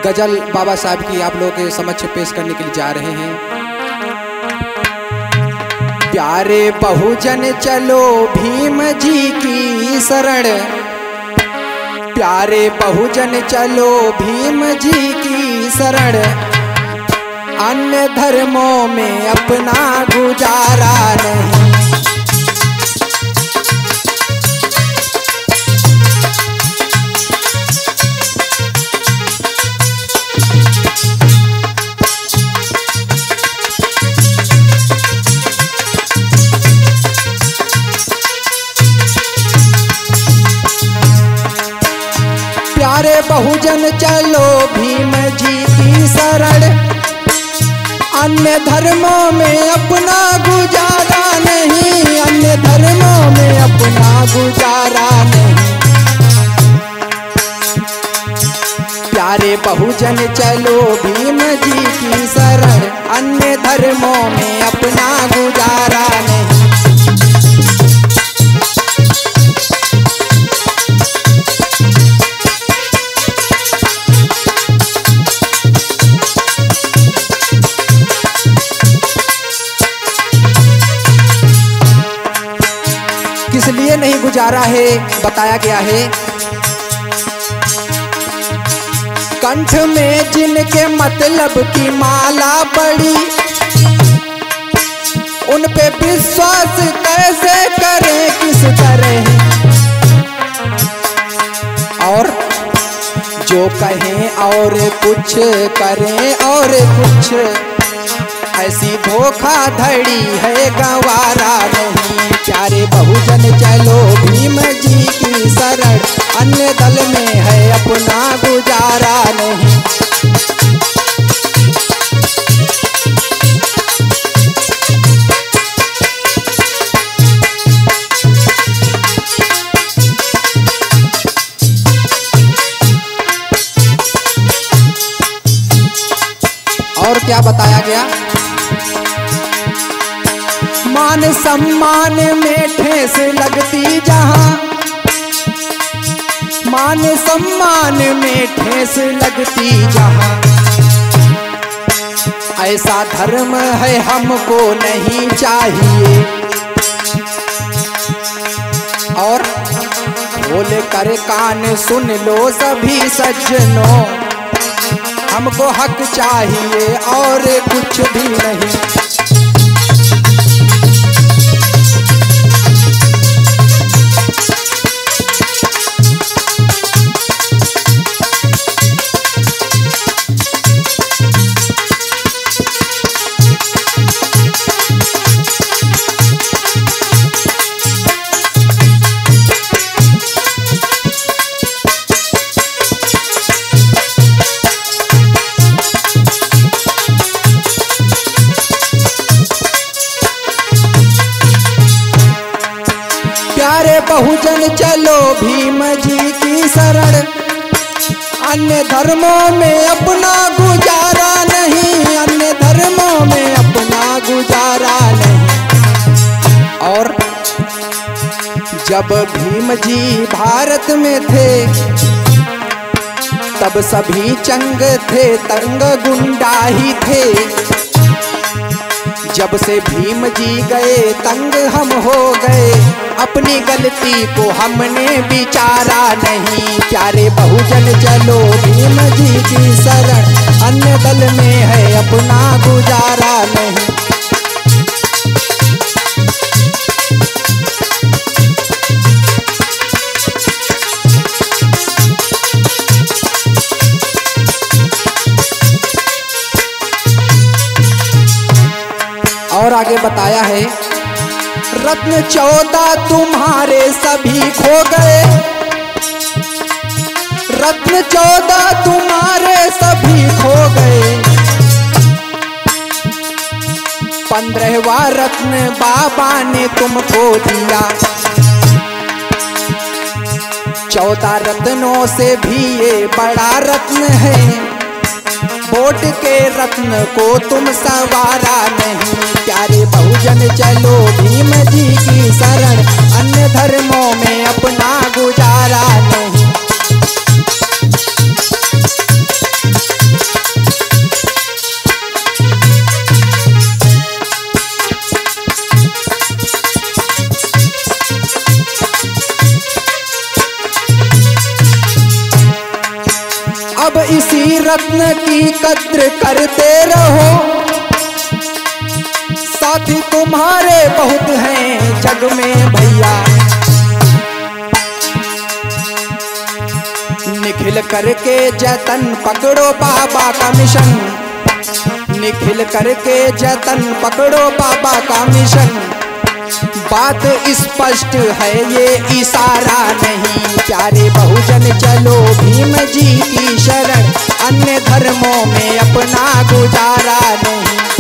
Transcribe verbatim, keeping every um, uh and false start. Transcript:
गजल बाबा साहब की आप लोगों के समक्ष पेश करने के लिए जा रहे हैं। प्यारे बहुजन चलो भीम जी की शरण, प्यारे बहुजन चलो भीम जी की शरण, अन्य धर्मों में अपना गुजारा नहीं। प्यारे बहुजन चलो भीम जी की शरण, अन्य धर्मों में अपना गुजारा नहीं, अन्य धर्मों में अपना गुजारा नहीं। प्यारे बहुजन चलो भीम जी की शरण, अन्य धर्मों में अपना गुजारा नहीं। किस लिए नहीं गुजारा है बताया गया है। कंठ में जिनके मतलब की माला पड़ी, उन पे विश्वास कैसे करें किस तरह, और जो कहें और कुछ करें और कुछ, ऐसी धोखाधड़ी है गवारा नहीं। प्यारे बहुजन चलो भीम जी की शरण, अन्य दल में है अपना गुजारा नहीं। और क्या बताया गया। मान सम्मान में ठेस लगती जहां, मान सम्मान में ठेस लगती जहां, ऐसा धर्म है हमको नहीं चाहिए। और बोले कर कान सुन लो सभी सज्जनों, हमको हक चाहिए और कुछ भी नहीं। प्यारे बहुजन चलो भीम जी की शरण, अन्य धर्मों में अपना गुजारा नहीं, अन्य धर्मों में अपना गुजारा नहीं। और जब भीम जी भारत में थे, तब सभी चंग थे तंग गुंडा ही थे। जब से भीम जी गए तंग हम हो गए, अपनी गलती को हमने विचारा नहीं। प्यारे बहुजन चलो भीम जी की शरण, अन्य दल में है अपना गुजारा नहीं। और आगे बताया है, रत्न चौदह तुम्हारे सभी खो गए, रत्न चौदह तुम्हारे सभी खो गए। पंद्रहवा रत्न बाबा ने तुमको दिया, चौदह रत्नों से भी ये बड़ा रत्न है। वोट के रत्न को तुम सवारा नहीं। प्यारे बहुजन चलो भीम जी की शरण, अन्य धर्मों में अपना गुजारा नहीं। रत्न की कद्र करते रहो, साथी तुम्हारे बहुत हैं जग में भैया। निखिल करके जतन पकड़ो बाबा का मिशन, निखिल करके जतन पकड़ो बाबा का मिशन। बात स्पष्ट है ये इशारा नहीं, प्यारे बहुजन चलो भीम जी की शरण, अन्य धर्मों में अपना गुजारा नहीं।